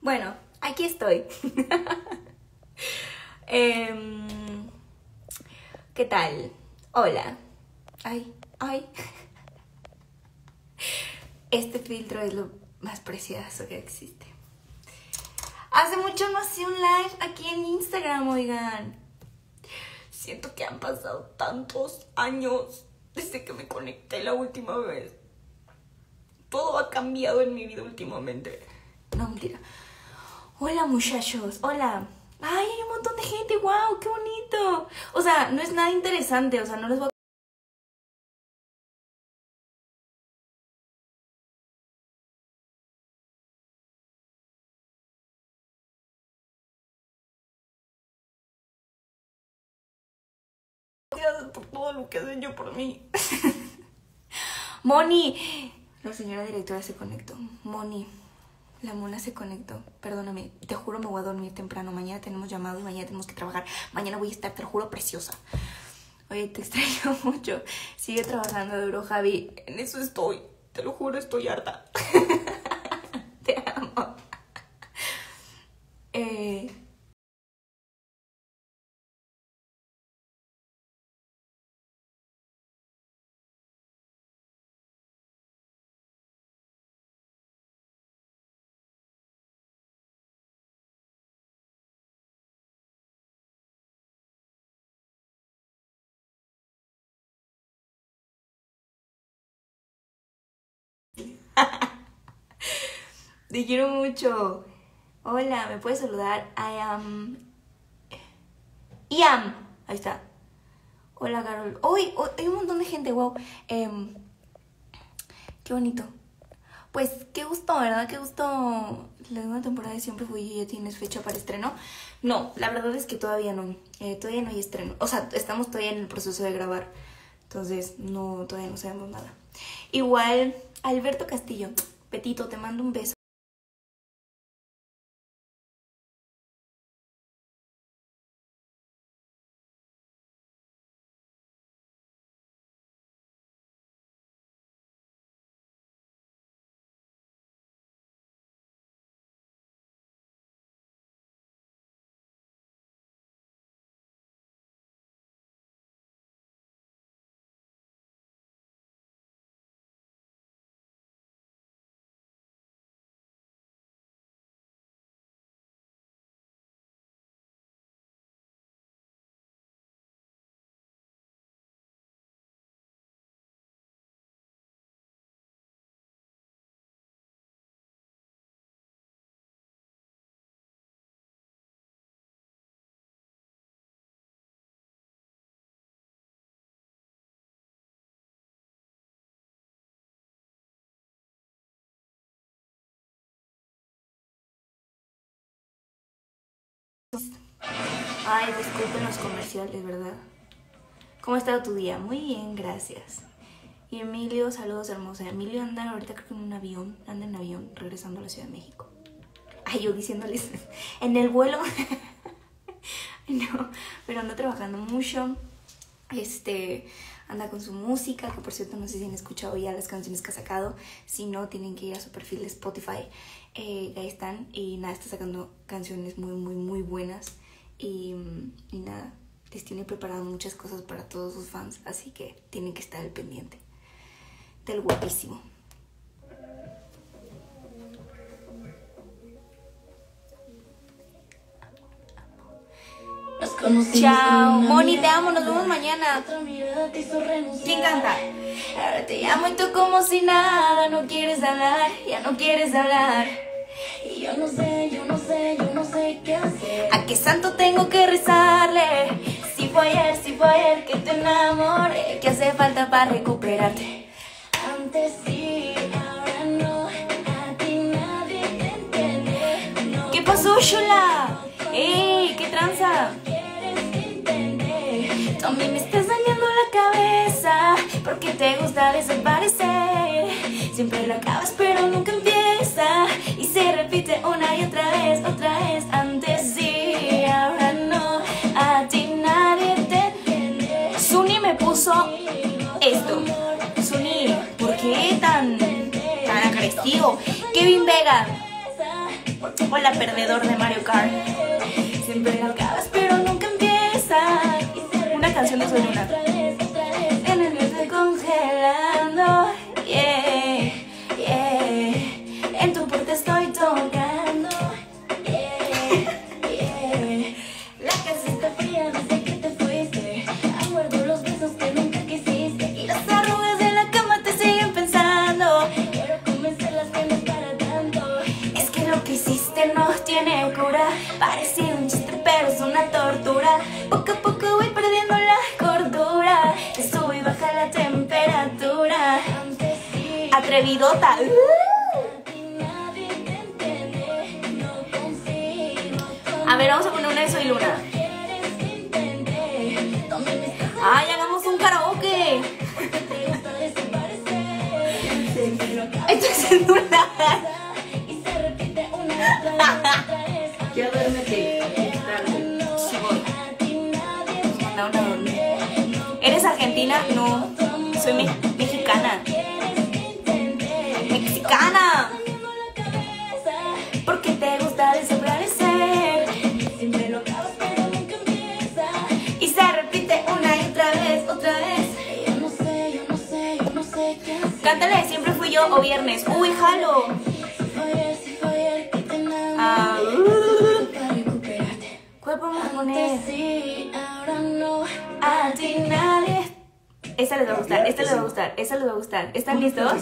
Bueno, aquí estoy. ¿Qué tal? Hola. Ay. Este filtro es lo más precioso que existe. Hace mucho no hacía un live aquí en Instagram, oigan. Siento que han pasado tantos años desde que me conecté la última vez. Todo ha cambiado en mi vida últimamente. No, mentira. Hola, muchachos. Hola. Ay, hay un montón de gente. ¡Wow! ¡Qué bonito! O sea, no es nada interesante. O sea, no les voy a... Gracias por todo lo que has hecho por mí. Moni. La señora directora se conectó. Moni. La mona se conectó. Perdóname. Te juro me voy a dormir temprano. Mañana tenemos llamado y mañana tenemos que trabajar. Mañana voy a estar, te lo juro, preciosa. Oye, te extraño mucho. Sigue trabajando duro, Javi. En eso estoy. Te lo juro, estoy harta. Te amo. Te quiero mucho. Hola, ¿me puedes saludar? Iam. Ahí está. Hola, Carol. Hoy hay un montón de gente, wow. Qué bonito. Pues qué gusto, ¿verdad? Qué gusto. La segunda temporada de Siempre Fui y ya tienes fecha para estreno. No, la verdad es que todavía no. Todavía no hay estreno. O sea, estamos todavía en el proceso de grabar. Entonces, no, todavía no sabemos nada. Igual, Alberto Castillo. Petito, te mando un beso. Ay, disculpen los comerciales, ¿verdad? ¿Cómo ha estado tu día? Muy bien, gracias. Y Emilio, saludos hermosa. Emilio anda ahorita creo que en un avión, anda en avión regresando a la Ciudad de México. Ay, yo diciéndoles en el vuelo. No, pero anda trabajando mucho. Anda con su música, que por cierto no sé si han escuchado ya las canciones que ha sacado. Si no, tienen que ir a su perfil de Spotify. Ahí están. Y nada, está sacando canciones muy buenas. Y nada, les tiene preparado muchas cosas para todos sus fans. Así que tienen que estar al pendiente del guapísimo. Chao, Moni, te amo, nos vemos mañana. ¿Quién canta? Ahora te llamo y tú como si nada, no quieres hablar, ya no quieres hablar. Y yo no sé qué hacer. ¿A qué santo tengo que rezarle? Si fue ayer que te enamoré. ¿Qué hace falta para recuperarte? Antes sí, ahora no, a ti nadie te entiende. No. ¿Qué pasó, Shula? ¡Ey! ¿Qué tranza? Tú a mí me estás dañando la cabeza porque te gusta desaparecer. Siempre lo acabas pero nunca empieza y se repite una y otra vez. Antes sí, ahora no, a ti nadie te entiende. Suni me puso esto. Suni, ¿por qué tan agresivo? Kevin Vega. Hola, perdedor de Mario Kart. Siempre la acabas, pero nunca empieza. Una canción de Soy Luna. En el viento congelando, yeah, yeah. En tu puerta estoy tocando, yeah, yeah. La casa está fría desde que te fuiste. Aguardo los besos que nunca quisiste. Y las arrugas de la cama te siguen pensando. Quiero convencerlas que no es para tanto. Es que lo que hiciste no tiene cura. Parecía un chiste pero es una tortura. Poco a poco voy perdiendo la cordura. Te sube y baja la temperatura. Atrevidota. A ver, vamos a poner una de Soy Luna. Ay, hagamos un karaoke. Esto es celular. Ya duérmete. Sí, voy. No. ¿Eres argentina? No. Soy mexicana. ¡Mexicana! Porque te gusta desaparecer. Siempre lo acabas pero nunca empieza. Y se repite una y otra vez. Yo no sé qué hacer. Cántale, siempre fui yo o viernes. Uy, jalo. Si fue ayer que te enamoré. Para recuperarte. ¿Cuál podemos poner? Sí, ahora no. A ti nadie. Esta les va a gustar, esta les va a gustar, esta les va a gustar. ¿Están listos?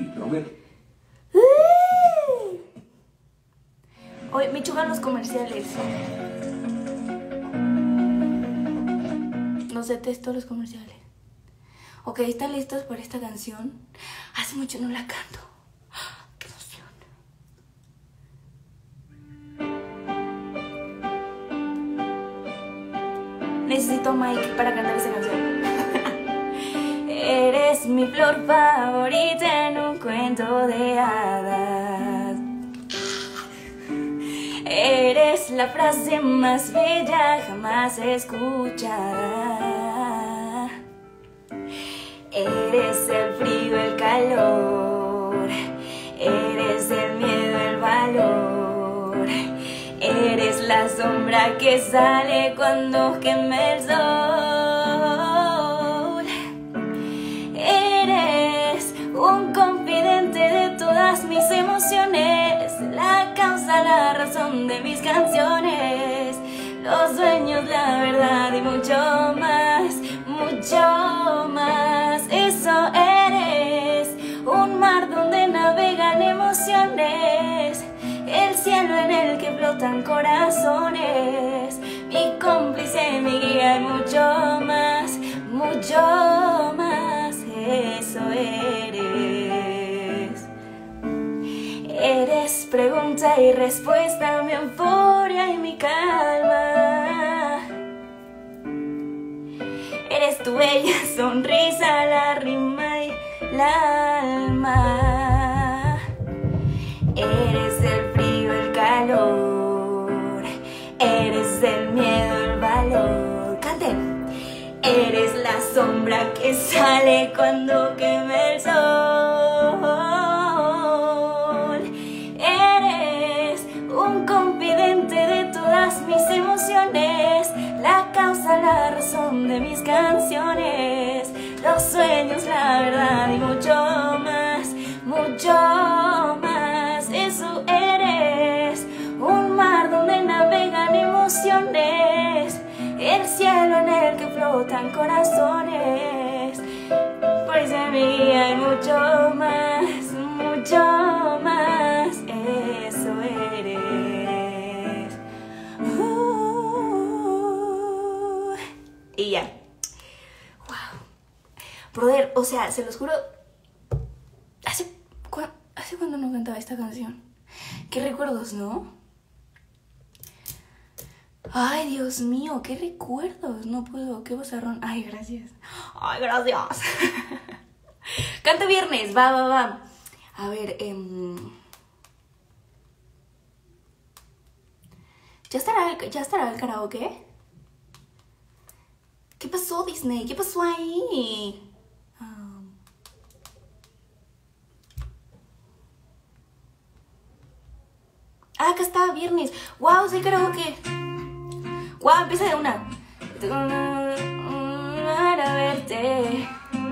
Hoy me chugan los comerciales. Los detesto los comerciales. Ok, ¿están listos para esta canción? Hace mucho no la canto. ¡Qué emoción! Necesito Mike para cantar esa canción. Eres mi flor favorita en un cuento de hadas. Eres la frase más bella jamás escuchada. Eres el frío, el calor. Eres el miedo, el valor. Eres la sombra que sale cuando quema el sol. Eres un confidente de todas mis emociones, la causa, la razón de mis canciones, los sueños, la verdad y mucho más, mucho más. Eso eres, un mar donde navegan emociones, el cielo en el que flotan corazones, mi cómplice, mi guía y mucho más, mucho más. Eso eres. Eres pregunta y respuesta, mi euforia y mi calma. Eres tu bella sonrisa, la rima y la alma. Eres el frío, el calor. Eres el miedo, el valor. ¡Canten! Eres la sombra que sale cuando quema el sol. Eres un confidente de todas mis emociones, la causa, la razón de mis canciones, los sueños, la verdad y mucho más, mucho más. Eso eres, un mar donde navegan emociones, el cielo en el que flotan corazones, pues de mi guía hay mucho más, mucho más. Eso eres. Y ya. Wow. Brother, o sea, se los juro, ¿hace cuándo no cantaba esta canción? Qué recuerdos, ¿no? Ay, Dios mío, qué recuerdos. No puedo, qué vozarrón. Ay, gracias. Ay, gracias. Canta viernes, va. A ver, ¿ya estará el karaoke? ¿Qué pasó, Disney? ¿Qué pasó ahí? acá está, viernes. Wow, soy karaoke. Wow, empieza de una. Para verte.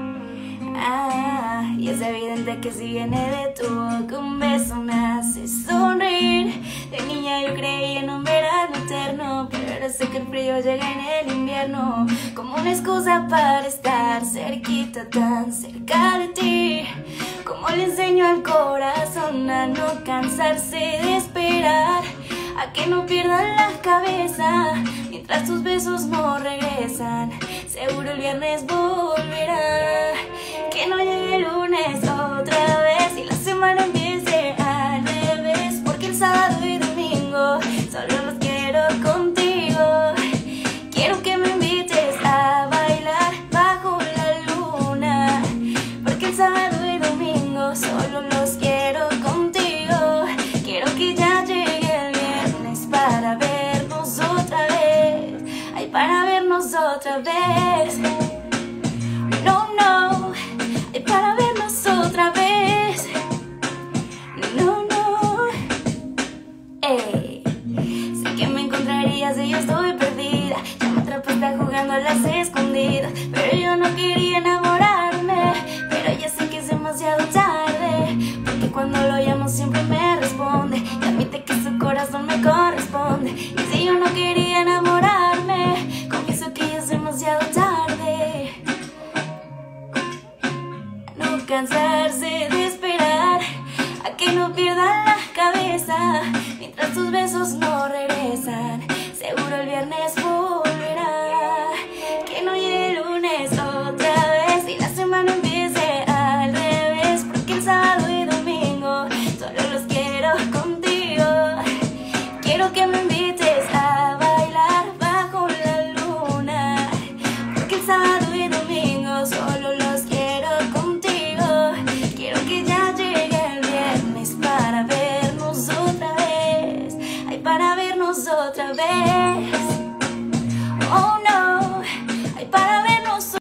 Y es evidente que si viene de tu boca un beso me hace sonreír. De niña yo creía en un verano eterno, pero ahora sé que el frío llega en el invierno, como una excusa para estar cerquita, tan cerca de ti. Como le enseño al corazón a no cansarse de esperar, a que no pierdan la cabeza mientras tus besos no regresan. Seguro el viernes volverá, que no llegue el lunes otra vez y la semana empiece al revés, porque el sábado y domingo solo los quiero contigo. Quiero que me invites a bailar bajo la luna, porque el sábado y domingo solo los quiero contigo. Quiero que ya llegue el viernes para vernos otra vez, ay, para vernos otra vez. No, no, ay, para vernos otra vez. No, no, ey. Sé que me encontrarías si yo estoy perdida, ya me atrapaste jugando a las escondidas, pero yo no quería enamorarme, pero ya sé que es demasiado tarde, porque cuando lo llamo siempre me responde y admite que su corazón me corresponde. Y si yo no quería enamorarme, confieso que ya es demasiado tarde. No cansarse de esperar, a que no pierdan la cabeza mientras tus besos no regresan. Seguro el viernes volverá, que no llegue el lunes otra vez y la semana empiece al revés, porque el sábado y domingo solo los quiero contigo. Quiero que me invites a bailar bajo la luna, porque el sábado y domingo solo los quiero contigo. Quiero que ya llegue el viernes para vernos otra vez, ay, para vernos otra vez. Oh no.